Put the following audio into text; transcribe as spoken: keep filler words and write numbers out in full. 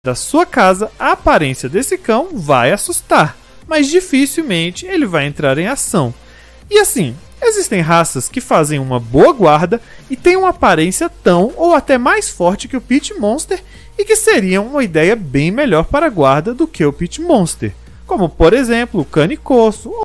da sua casa, a aparência desse cão vai assustar, mas dificilmente ele vai entrar em ação. E assim, existem raças que fazem uma boa guarda e têm uma aparência tão ou até mais forte que o Pit Monster e que seriam uma ideia bem melhor para a guarda do que o Pit Monster, como por exemplo o Cane Corso